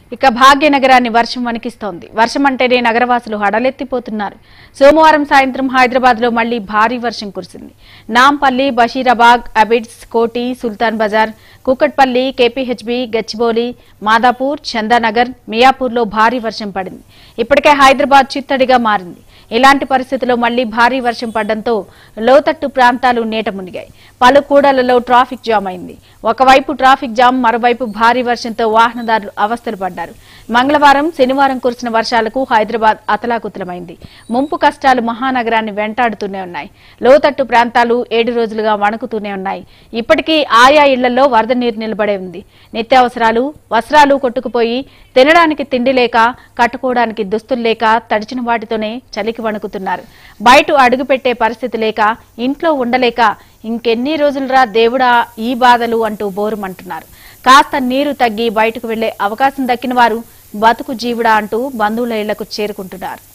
ఇక భాగ్యనగరాన్ని వర్షం వణికిస్తోంది. వర్షం అంటేనే నగరవాసులు హడలెత్తిపోతున్నారు. సోమవారం సాయంత్రం హైదరాబాద్ లో మళ్లీ భారీ వర్షం కురిసింది. నాంపల్లి, బషీరాబాద్, అబిడ్స్, కోటి, సుల్తాన్ బజార్, కూకట్పల్లి, కేపీహెచ్బీ, గచ్చిబౌలి, మాదాపూర్, చందానగర్, మియాపూర్లో భారీ వర్షం పడింది. ఇప్పటికే హైదరాబాద్ చిత్తడిగా మారింది. ఇలాంటి పరిస్థితుల్లో మళ్లీ భారీ వర్షం పడడంతో లోతట్టు ప్రాంతాలు నీట మునిగాయి. పలు కూడళ్లలో ట్రాఫిక్ జామ్ అయింది. ఒకవైపు ట్రాఫిక్ జామ్, మరోవైపు భారీ వర్షంతో వాహనదారులు అవస్థలు పడ్డారు. మంగళవారం, శనివారం కురిసిన వర్షాలకు హైదరాబాద్ అతలాకుతలమైంది. ముంపు కష్టాలు మహానగరాన్ని వెంటాడుతూనే ఉన్నాయి. లోతట్టు ప్రాంతాలు 7 రోజులుగా వణుకుతూనే ఉన్నాయి. ఇప్పటికీ ఆయా ఇళ్లలో వరద నీరు నిలబడే ఉంది. నిత్యావసరాలు, వస్త్రాలు కొట్టుకుపోయి తినడానికి తిండి లేక, కట్టుకోవడానికి దుస్తులు లేక తడిచిన వాటితోనే చలికి వణుకుతున్నారు. బయట అడుగుపెట్టే పరిస్థితి లేక, ఇంట్లో ఉండలేక ఇంకెన్ని రోజులురా దేవుడా ఈ బాధలు అంటూ బోరుమంటున్నారు. కాస్త నీరు తగ్గి బయటకు వెళ్లే అవకాశం దక్కిన వారు బతుకు జీవుడా అంటూ బంధువుల ఇళ్లకు చేరుకుంటున్నారు.